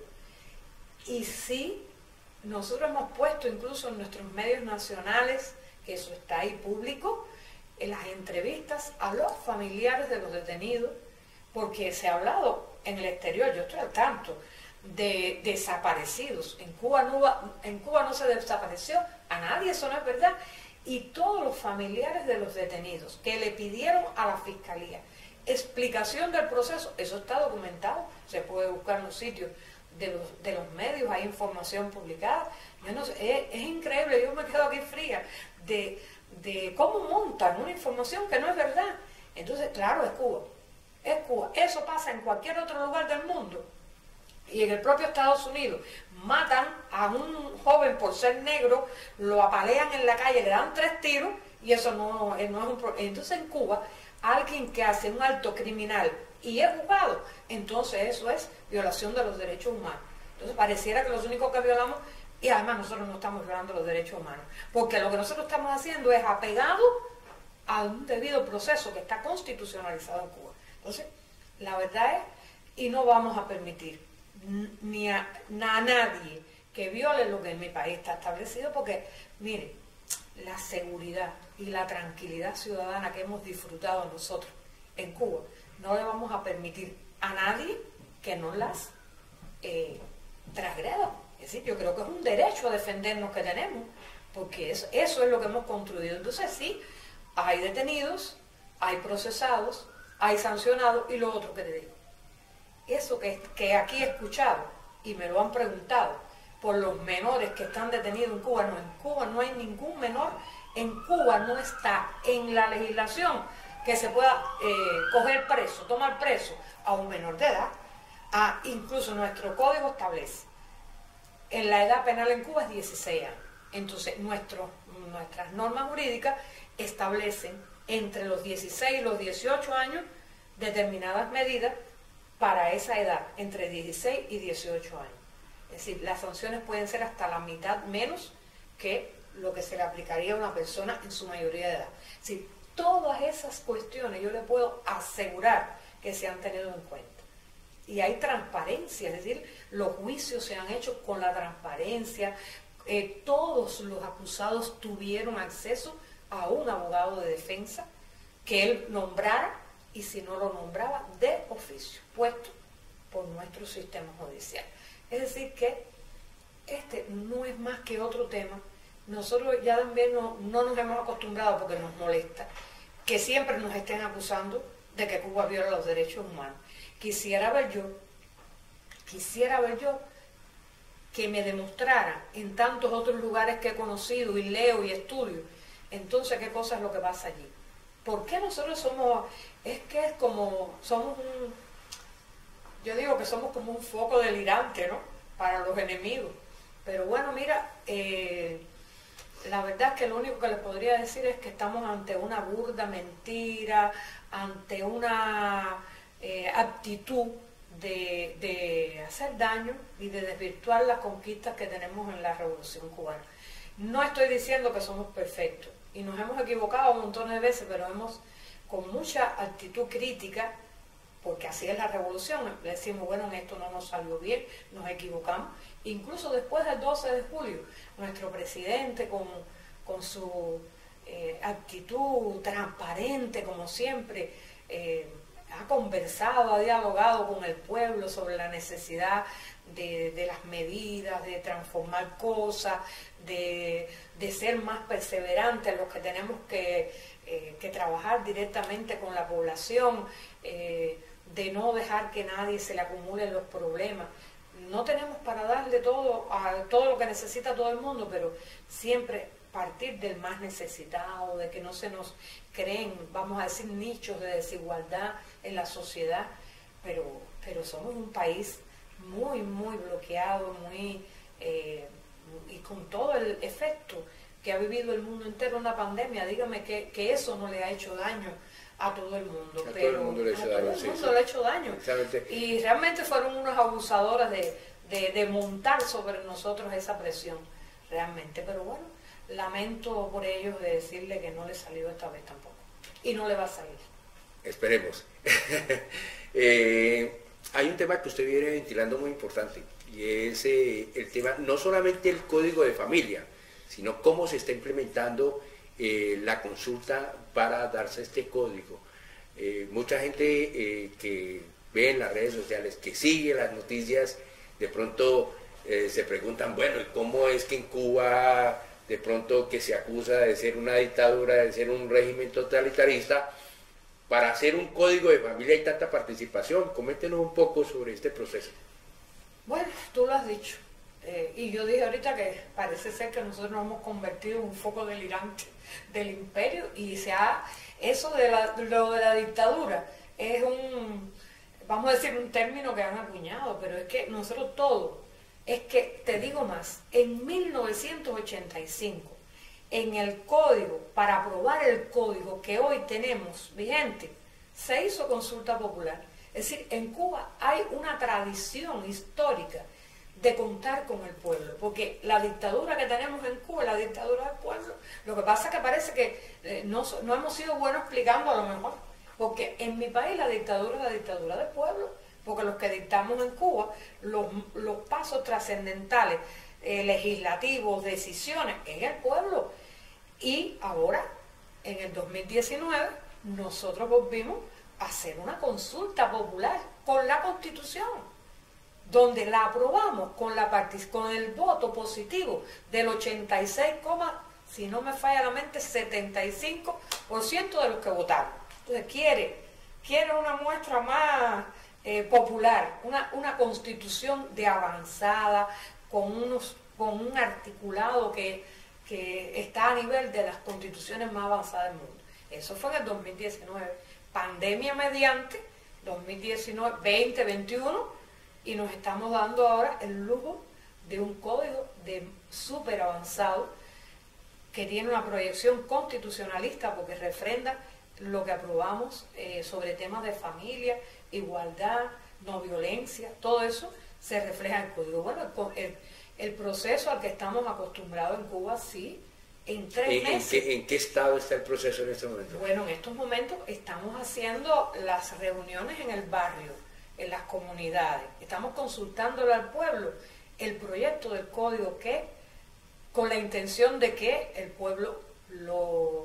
Speaker 2: y sí, nosotros hemos puesto incluso en nuestros medios nacionales, que eso está ahí público, en las entrevistas a los familiares de los detenidos, porque se ha hablado en el exterior, yo estoy al tanto, de desaparecidos. En Cuba no, en Cuba no se desapareció a nadie, eso no es verdad. Y todos los familiares de los detenidos que le pidieron a la Fiscalía explicación del proceso, eso está documentado, se puede buscar en los sitios de los, de los medios, hay información publicada. Yo no sé, es, es increíble, yo me quedo aquí fría de, de cómo montan una información que no es verdad. Entonces, claro, es Cuba, es Cuba. Eso pasa en cualquier otro lugar del mundo. Y en el propio Estados Unidos matan a un joven por ser negro, lo apalean en la calle, le dan tres tiros y eso no, no es un problema. Entonces en Cuba, alguien que hace un acto criminal y es juzgado, entonces eso es violación de los derechos humanos. Entonces pareciera que los únicos que violamos, y además nosotros no estamos violando los derechos humanos, porque lo que nosotros estamos haciendo es apegado a un debido proceso que está constitucionalizado en Cuba. Entonces, la verdad es, y no vamos a permitir ni a, a nadie que viole lo que en mi país está establecido, porque mire, la seguridad y la tranquilidad ciudadana que hemos disfrutado nosotros en Cuba, no le vamos a permitir a nadie que nos las eh, transgreda. Es decir, yo creo que es un derecho a defendernos que tenemos, porque eso, eso es lo que hemos construido. Entonces sí, hay detenidos, hay procesados, hay sancionados, y lo otro que te digo, eso que, que aquí he escuchado y me lo han preguntado por los menores que están detenidos en Cuba, no, en Cuba no hay ningún menor, en Cuba no está en la legislación que se pueda eh, coger preso, tomar preso a un menor de edad. Ah, incluso nuestro código establece, en la edad penal en Cuba es dieciséis años, entonces nuestro, nuestras normas jurídicas establecen entre los dieciséis y los dieciocho años determinadas medidas para esa edad, entre dieciséis y dieciocho años. Es decir, las sanciones pueden ser hasta la mitad menos que lo que se le aplicaría a una persona en su mayoría de edad. Es decir, todas esas cuestiones yo le puedo asegurar que se han tenido en cuenta. Y hay transparencia, es decir, los juicios se han hecho con la transparencia, eh, todos los acusados tuvieron acceso a un abogado de defensa que él nombrara, y si no lo nombraba, de oficio, puesto por nuestro sistema judicial. Es decir que este no es más que otro tema. Nosotros ya también no, no nos hemos acostumbrado, porque nos molesta que siempre nos estén acusando de que Cuba viola los derechos humanos. Quisiera ver yo, quisiera ver yo que me demostrara en tantos otros lugares que he conocido y leo y estudio, entonces qué cosa es lo que pasa allí. ¿Por qué nosotros somos, es que es como, somos un, yo digo que somos como un foco delirante, ¿no?, para los enemigos? Pero bueno, mira, eh, la verdad es que lo único que les podría decir es que estamos ante una burda mentira, ante una eh, actitud de, de hacer daño y de desvirtuar las conquistas que tenemos en la Revolución Cubana. No estoy diciendo que somos perfectos, y nos hemos equivocado un montón de veces, pero hemos, con mucha actitud crítica, porque así es la revolución, le decimos, bueno, en esto no nos salió bien, nos equivocamos. Incluso después del doce de julio, nuestro presidente con, con su eh, actitud transparente como siempre, eh, ha conversado, ha dialogado con el pueblo sobre la necesidad de, de las medidas, de transformar cosas, de, de ser más perseverantes, los que tenemos que, eh, que trabajar directamente con la población, eh, de no dejar que nadie se le acumulen los problemas. No tenemos para darle todo a todo lo que necesita todo el mundo, pero siempre partir del más necesitado, de que no se nos creen, vamos a decir, nichos de desigualdad en la sociedad, pero, pero somos un país muy, muy bloqueado, muy eh, y con todo el efecto que ha vivido el mundo entero en la pandemia. Dígame que, que eso no le ha hecho daño a todo el mundo,
Speaker 1: a
Speaker 2: pero
Speaker 1: todo el mundo le ha hecho
Speaker 2: a
Speaker 1: daño,
Speaker 2: todo el
Speaker 1: sí,
Speaker 2: mundo
Speaker 1: sí.
Speaker 2: le ha hecho daño. Y realmente fueron unas abusadoras de, de, de montar sobre nosotros esa presión, realmente. Pero bueno, lamento por ellos de decirle que no le salió esta vez tampoco. Y no le va a salir.
Speaker 1: Esperemos. eh, hay un tema que usted viene ventilando muy importante, y es eh, el tema, no solamente el código de familia, sino cómo se está implementando eh, la consulta para darse este código. Eh, mucha gente eh, que ve en las redes sociales, que sigue las noticias, de pronto eh, se preguntan, bueno, ¿cómo es que en Cuba de pronto que se acusa de ser una dictadura, de ser un régimen totalitarista, para hacer un código de familia hay tanta participación? Coméntenos un poco sobre este proceso.
Speaker 2: Bueno, tú lo has dicho. Eh, y yo dije ahorita que parece ser que nosotros nos hemos convertido en un foco delirante del imperio, y se ha, eso de la, lo de la dictadura es un, vamos a decir, un término que han acuñado, pero es que nosotros todos, es que te digo más, en mil novecientos ochenta y cinco, en el código, para aprobar el código que hoy tenemos vigente, se hizo consulta popular. Es decir, en Cuba hay una tradición histórica de contar con el pueblo, porque la dictadura que tenemos en Cuba es la dictadura del pueblo. Lo que pasa es que parece que eh, no, no hemos sido buenos explicando a lo mejor, porque en mi país la dictadura es la dictadura del pueblo, porque los que dictamos en Cuba, los, los pasos trascendentales, eh, legislativos, decisiones, es el pueblo. Y ahora, en el dos mil diecinueve, nosotros volvimos a hacer una consulta popular con la Constitución, donde la aprobamos con, la con el voto positivo del ochenta y seis, si no me falla la mente, setenta y cinco por ciento de los que votaron. Entonces quiere, quiere una muestra más eh, popular, una, una constitución de avanzada, con, unos, con un articulado que, que está a nivel de las constituciones más avanzadas del mundo. Eso fue en el dos mil diecinueve. Pandemia mediante, dos mil diecinueve, veinte veintiuno, y nos estamos dando ahora el lujo de un código de súper avanzado que tiene una proyección constitucionalista, porque refrenda lo que aprobamos eh, sobre temas de familia, igualdad, no violencia, todo eso se refleja en el código. Bueno, el, el, el proceso al que estamos acostumbrados en Cuba, sí, en tres
Speaker 1: ¿En,
Speaker 2: meses.
Speaker 1: ¿en, qué, ¿En qué estado está el proceso en este momento?
Speaker 2: Bueno, en estos momentos estamos haciendo las reuniones en el barrio, en las comunidades. Estamos consultándole al pueblo el proyecto del código, que con la intención de que el pueblo lo,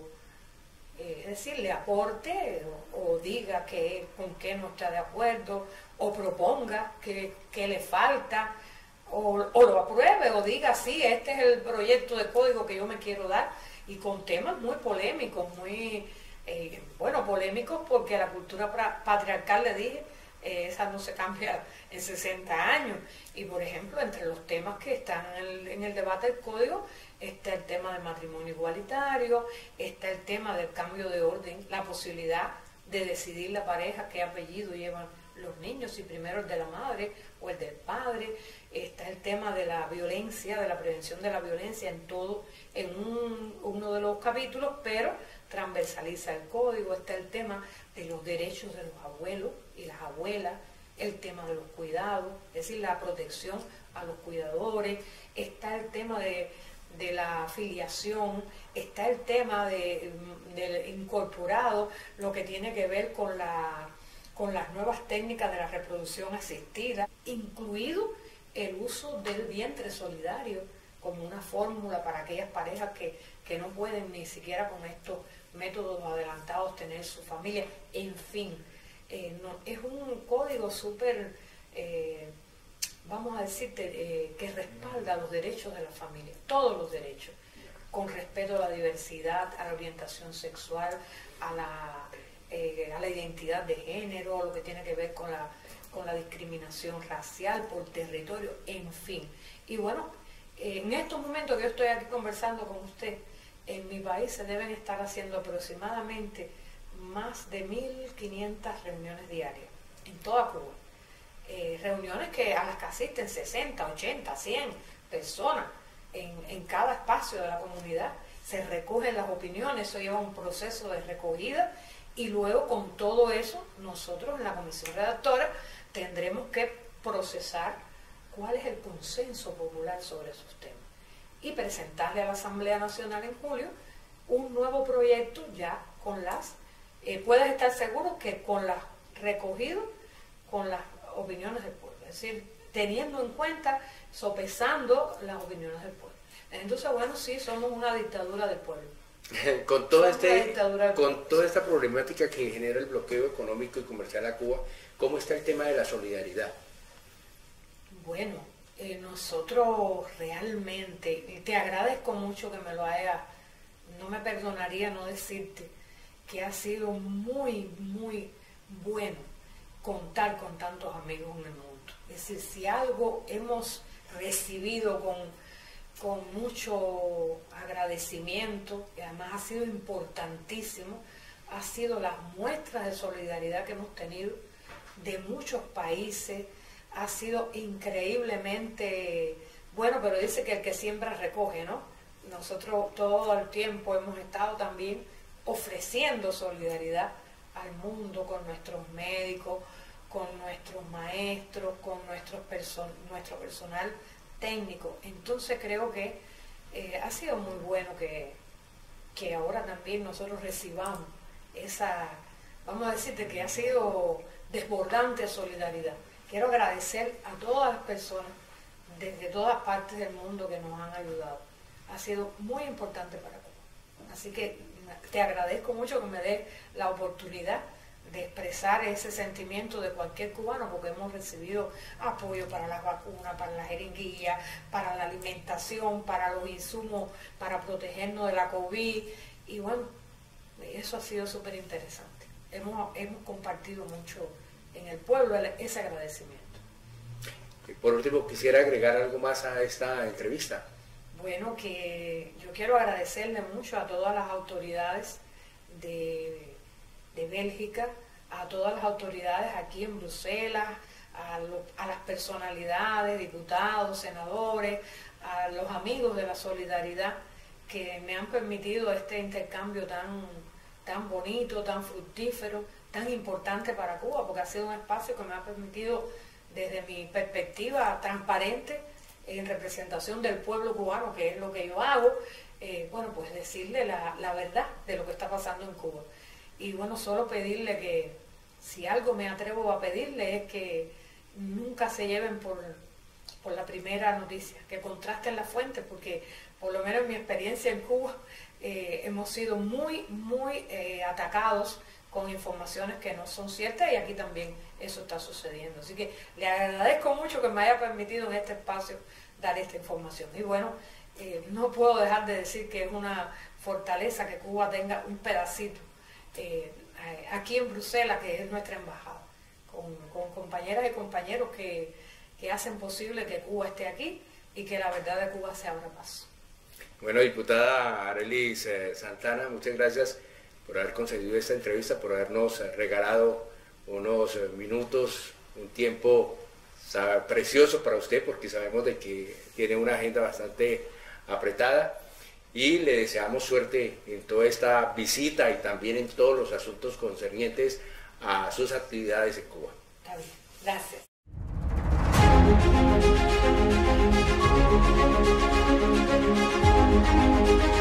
Speaker 2: eh, es decir, le aporte o, o diga que con qué no está de acuerdo, o proponga que, que le falta, o, o lo apruebe, o diga, sí, este es el proyecto de código que yo me quiero dar, y con temas muy polémicos, muy, eh, bueno, polémicos porque la cultura patriarcal, le dije, esa no se cambia en sesenta años. Y por ejemplo, entre los temas que están en el, en el debate del código, está el tema del matrimonio igualitario, está el tema del cambio de orden, la posibilidad de decidir la pareja qué apellido llevan los niños, si primero el de la madre o el del padre, está el tema de la violencia, de la prevención de la violencia en todo, en un, uno de los capítulos, pero transversaliza el código. Está el tema de los derechos de los abuelos y las abuelas, el tema de los cuidados, es decir, la protección a los cuidadores, está el tema de, de la afiliación, está el tema de, del incorporado, lo que tiene que ver con, la, con las nuevas técnicas de la reproducción asistida, incluido el uso del vientre solidario como una fórmula para aquellas parejas que, que no pueden ni siquiera con estos métodos adelantados tener su familia, en fin. Eh, no, es un código súper, eh, vamos a decirte, eh, que respalda los derechos de la familia, todos los derechos, con respeto a la diversidad, a la orientación sexual, a la, eh, a la identidad de género, lo que tiene que ver con la, con la discriminación racial por territorio, en fin. Y bueno, eh, en estos momentos que yo estoy aquí conversando con usted, en mi país se deben estar haciendo aproximadamente más de mil quinientas reuniones diarias, en toda Cuba. Eh, reuniones que a las que asisten sesenta, ochenta, cien personas en, en cada espacio de la comunidad. Se recogen las opiniones, eso lleva un proceso de recogida y luego con todo eso nosotros en la comisión redactora tendremos que procesar cuál es el consenso popular sobre esos temas y presentarle a la Asamblea Nacional en julio un nuevo proyecto ya con las, eh, puedes estar seguro que con las recogido con las opiniones del pueblo, es decir, teniendo en cuenta, sopesando las opiniones del pueblo. Entonces, bueno, sí, somos una dictadura del pueblo.
Speaker 1: Con, todo este, con toda esta problemática que genera el bloqueo económico y comercial a Cuba, ¿cómo está el tema de la solidaridad?
Speaker 2: Bueno, eh, nosotros realmente, y te agradezco mucho que me lo hayas, no me perdonaría no decirte que ha sido muy, muy bueno contar con tantos amigos en el mundo. Es decir, si algo hemos recibido con, con mucho agradecimiento, y además ha sido importantísimo, ha sido las muestras de solidaridad que hemos tenido de muchos países. Ha sido increíblemente bueno, pero dice que el que siembra recoge, ¿no? Nosotros todo el tiempo hemos estado también ofreciendo solidaridad al mundo con nuestros médicos, con nuestros maestros, con nuestros person nuestro personal técnico. Entonces creo que eh, ha sido muy bueno que, que ahora también nosotros recibamos esa, vamos a decirte que ha sido desbordante solidaridad. Quiero agradecer a todas las personas desde todas partes del mundo que nos han ayudado. Ha sido muy importante para Cuba. Así que te agradezco mucho que me des la oportunidad de expresar ese sentimiento de cualquier cubano, porque hemos recibido apoyo para las vacunas, para las jeringuillas, para la alimentación, para los insumos, para protegernos de la COVID. Y bueno, eso ha sido súper interesante. Hemos, hemos compartido mucho en el pueblo ese agradecimiento.
Speaker 1: Y por último, quisiera agregar algo más a esta entrevista.
Speaker 2: Bueno, que yo quiero agradecerle mucho a todas las autoridades de, de Bélgica, a todas las autoridades aquí en Bruselas, a, lo, a las personalidades, diputados, senadores, a los amigos de la solidaridad que me han permitido este intercambio tan, tan bonito, tan fructífero, tan importante para Cuba, porque ha sido un espacio que me ha permitido, desde mi perspectiva transparente, en representación del pueblo cubano, que es lo que yo hago, eh, bueno, pues decirle la, la verdad de lo que está pasando en Cuba. Y bueno, solo pedirle que, si algo me atrevo a pedirle, es que nunca se lleven por, por la primera noticia, que contrasten las fuentes, porque por lo menos en mi experiencia en Cuba, eh, hemos sido muy, muy eh, atacados con informaciones que no son ciertas, y aquí también eso está sucediendo. Así que le agradezco mucho que me haya permitido en este espacio dar esta información. Y bueno, eh, no puedo dejar de decir que es una fortaleza que Cuba tenga un pedacito eh, aquí en Bruselas, que es nuestra embajada, con, con compañeras y compañeros que, que hacen posible que Cuba esté aquí y que la verdad de Cuba se abra paso.
Speaker 1: Bueno, diputada Arelis Santana, muchas gracias por haber concedido esta entrevista, por habernos regalado unos minutos, un tiempo precioso para usted, porque sabemos de que tiene una agenda bastante apretada, y le deseamos suerte en toda esta visita y también en todos los asuntos concernientes a sus actividades en Cuba.
Speaker 2: Está bien, gracias. Thank you.